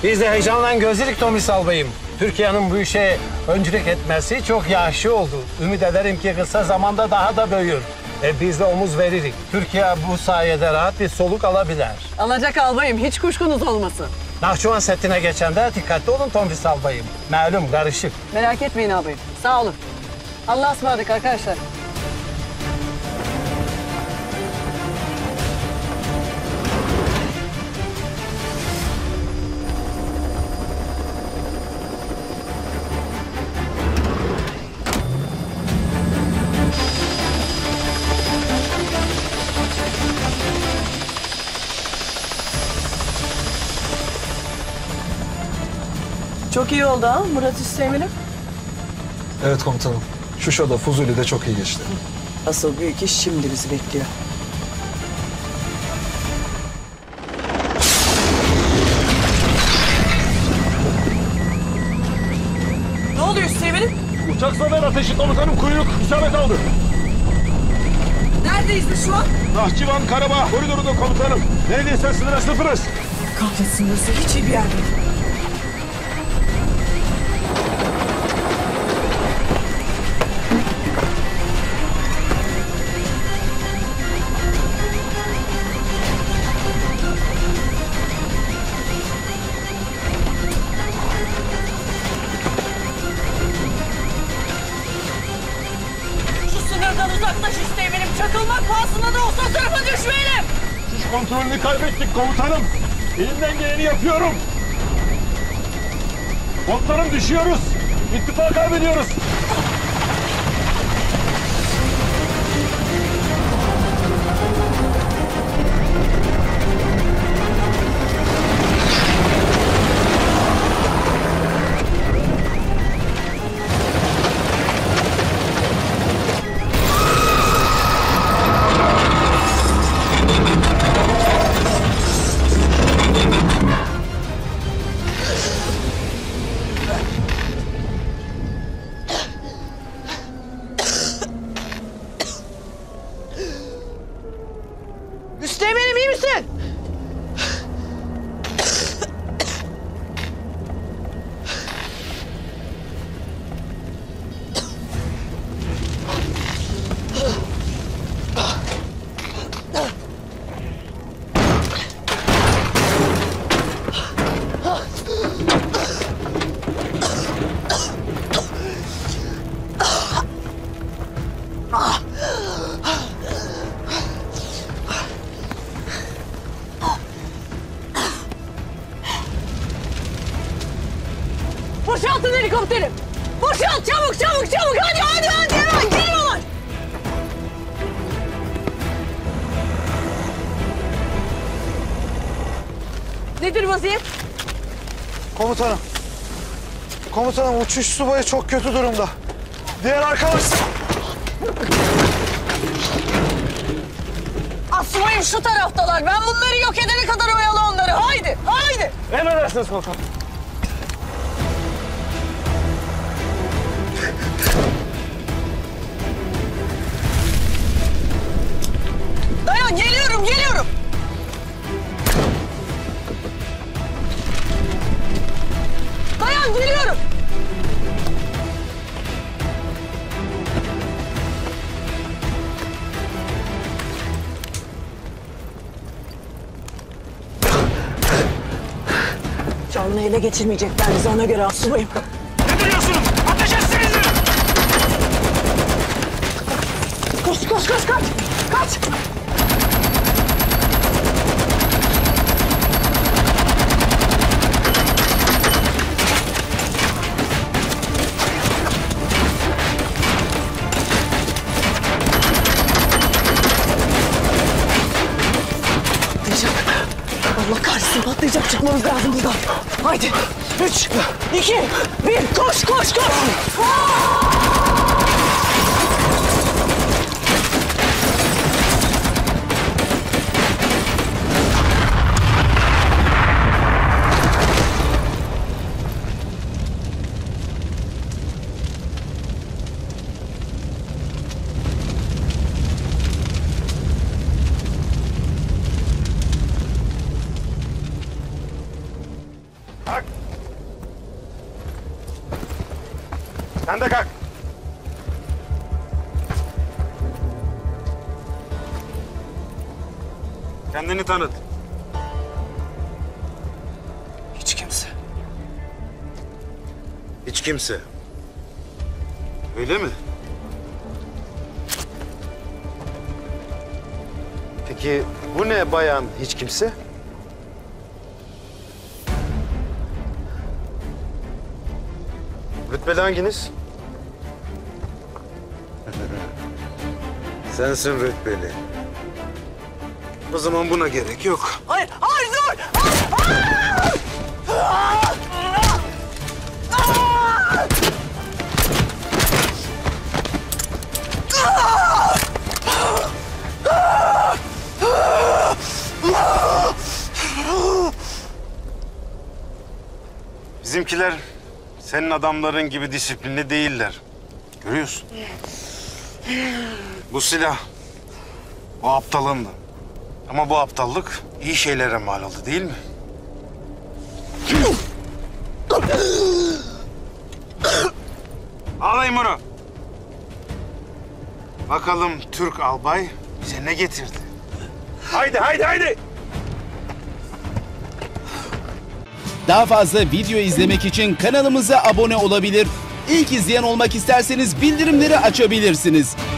Biz de heyecanla gözledik Tomris albayım. Türkiye'nin bu işe öncülük etmesi çok yaşlı oldu. Ümit ederim ki kısa zamanda daha da büyür. Biz de omuz veririk. Türkiye bu sayede rahat bir soluk alabilir. Alacak albayım, hiç kuşkunuz olmasın. Nahçıvan Setti'ne geçende dikkatli olun Tomris albayım. Malum karışık. Merak etmeyin ağabeyim, sağ olun. Allah'a ısmarladık arkadaşlar. Çok iyi oldu ha Murat Üsteğmen'im. Evet komutanım. Şuşa'da, Fuzuli'de çok iyi geçti. Asıl büyük iş şimdi bizi bekliyor. Ne oluyor Üsteğmen'im? Uçak sefer ateşi komutanım, kuyruk isabet aldı. Neredeyiz biz şu an? Nahçıvan Karabağ koridorunda komutanım. Neredeyse sınıra sıfırız. Kahretsin, nasıl hiç iyi bir yer değil. Sınırdan uzaklaş Üsteğmen'im. Çakılmak pahasına da olsa tarafa düşmeyelim. Siz kontrolünü kaybettik komutanım. Elimden geleni yapıyorum. Komutanım düşüyoruz. İttifak kaybediyoruz. Üsteğmen'im iyi misin? Boşaltın helikopteri! Boşalt! Çabuk çabuk çabuk! Hadi hemen geliyorlar! Nedir vaziyet? Komutanım. Komutanım uçuş subayı çok kötü durumda. Diğer arkadaş... Asubayım şu taraftalar. Ben bunları yok edene kadar oyalı onları. Haydi, haydi! Emredersiniz komutanım. Dayan, geliyorum, geliyorum! Dayan, geliyorum! Canlı ele geçirmeyecekler bizi, ona göre asubayım. Ne duruyorsunuz? Ateş etsenize! Koş, koş, koş, kaç! Kaç! Allah kahretsin, patlayacak, çıkmamız lazım buradan. Haydi, 3, 2, 1, koş, koş, koş! Sen de kalk. Kendini tanıt. Hiç kimse. Hiç kimse. Öyle mi? Peki bu ne bayan hiç kimse? Rütbeli hanginiz? Sensin rütbeli. O zaman buna gerek yok. Hayır, hayır dur! Hayır! Bizimkiler senin adamların gibi disiplinli değiller. Görüyorsun. Bu silah o aptalındı. Ama bu aptallık iyi şeylere mal oldu değil mi? Alayım bunu. Bakalım Türk albay bize ne getirdi? Haydi haydi haydi. Daha fazla video izlemek için kanalımıza abone olabilir. İlk izleyen olmak isterseniz bildirimleri açabilirsiniz.